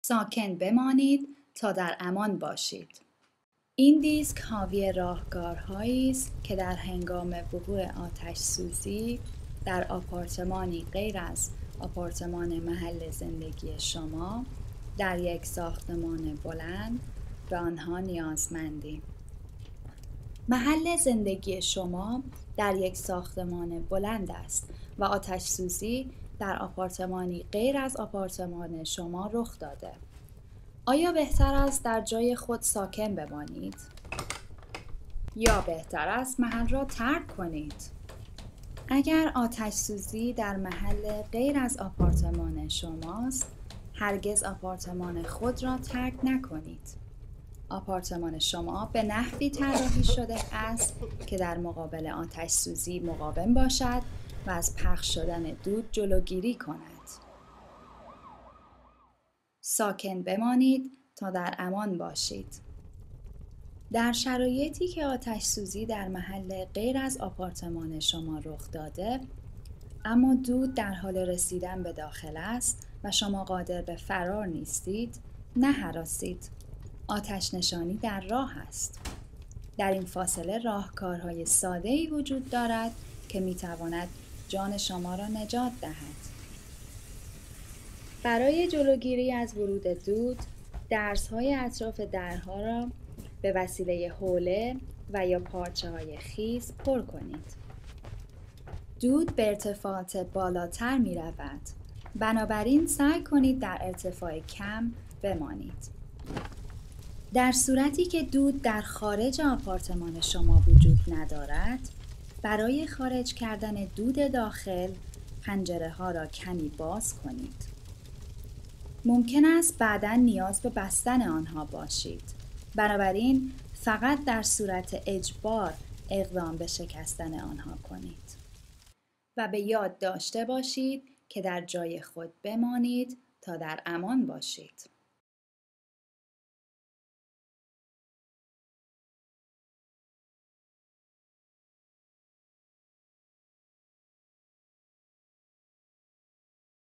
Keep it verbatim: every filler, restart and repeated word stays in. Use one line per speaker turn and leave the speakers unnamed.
ساکن بمانید تا در امان باشید. این دیسک حاوی راهکارهایی است که در هنگام وقوع آتش سوزی در آپارتمانی غیر از آپارتمان محل زندگی شما در یک ساختمان بلند به آنها نیازمندید. محل زندگی شما در یک ساختمان بلند است و آتش سوزی در آپارتمانی غیر از آپارتمان شما رخ داده. آیا بهتر است در جای خود ساکن بمانید؟ یا بهتر است محل را ترک کنید؟ اگر آتش سوزی در محل غیر از آپارتمان شماست، هرگز آپارتمان خود را ترک نکنید. آپارتمان شما به نحوی طراحی شده است که در مقابل آتش سوزی مقاوم باشد و از پخش شدن دود جلوگیری کند. ساکن بمانید تا در امان باشید. در شرایطی که آتش سوزی در محل غیر از آپارتمان شما رخ داده، اما دود در حال رسیدن به داخل است و شما قادر به فرار نیستید، نهراسید. آتش نشانی در راه است. در این فاصله راهکارهای ساده‌ای وجود دارد که می‌تواند جان شما را نجات دهد. برای جلوگیری از ورود دود، درزهای اطراف درها را به وسیله حوله و یا پارچه‌های خیس پر کنید. دود به ارتفاعات بالاتر می‌رود. بنابراین سعی کنید در ارتفاع کم بمانید. در صورتی که دود در خارج آپارتمان شما وجود ندارد، برای خارج کردن دود داخل، پنجره ها را کمی باز کنید. ممکن است بعداً نیاز به بستن آنها باشید. بنابراین فقط در صورت اجبار اقدام به شکستن آنها کنید. و به یاد داشته باشید که در جای خود بمانید تا در امان باشید.